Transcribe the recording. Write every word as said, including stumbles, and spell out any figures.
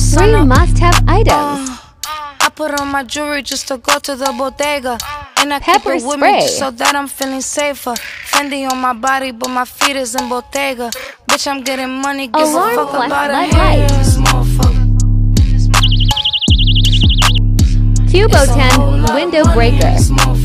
Three up. must-have items. Uh, I put on my jewelry just to go to the bodega. And I Pepper keep it with spray. me just so that I'm feeling safer. Fendi on my body, but my feet is in Bottega. Bitch, I'm getting money, give Alarm a fuck plus about a lead hater. light. This motherfucker. Cubo It's a whole ten lot of window money in breaker. this motherfucker.